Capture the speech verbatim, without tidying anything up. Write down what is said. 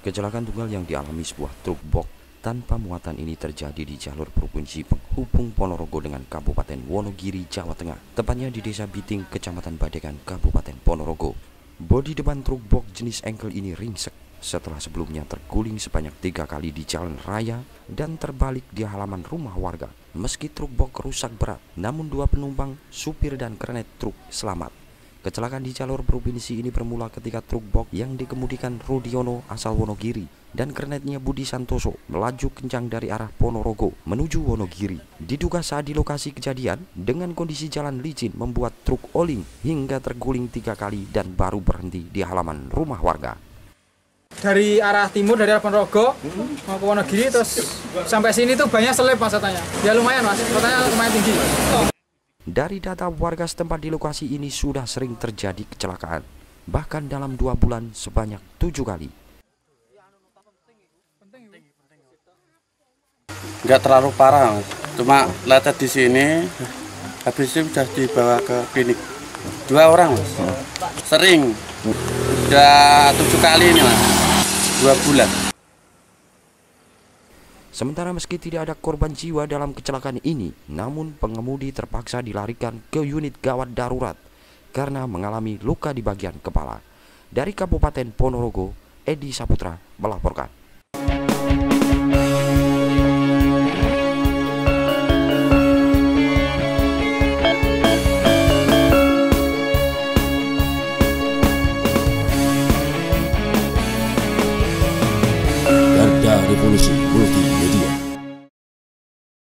Kecelakaan tunggal yang dialami sebuah truk box tanpa muatan ini terjadi di jalur provinsi penghubung Ponorogo dengan Kabupaten Wonogiri, Jawa Tengah, tepatnya di Desa Biting, Kecamatan Badegan, Kabupaten Ponorogo. Bodi depan truk box jenis engkel ini ringsek setelah sebelumnya terguling sebanyak tiga kali di jalan raya dan terbalik di halaman rumah warga. Meski truk box rusak berat, namun dua penumpang, supir dan kernet truk selamat. Kecelakaan di jalur provinsi ini bermula ketika truk box yang dikemudikan Rudiono asal Wonogiri dan kernetnya Budi Santoso melaju kencang dari arah Ponorogo menuju Wonogiri. Diduga saat di lokasi kejadian dengan kondisi jalan licin membuat truk oleng hingga terguling tiga kali dan baru berhenti di halaman rumah warga. Dari arah timur, dari arah Ponorogo mau ke Wonogiri, terus sampai sini tuh banyak selip mas katanya. Ya lumayan mas, katanya lumayan tinggi. Dari data warga setempat di lokasi ini sudah sering terjadi kecelakaan, bahkan dalam dua bulan sebanyak tujuh kali. Nggak terlalu parah, cuma lecet di sini, habis itu sudah dibawa ke klinik. Dua orang mas, sering, sudah tujuh kali ini mas, dua bulan. Sementara meski tidak ada korban jiwa dalam kecelakaan ini, namun pengemudi terpaksa dilarikan ke unit gawat darurat karena mengalami luka di bagian kepala. Dari Kabupaten Ponorogo, Edi Saputra melaporkan. Garda Revolusi Multimedia.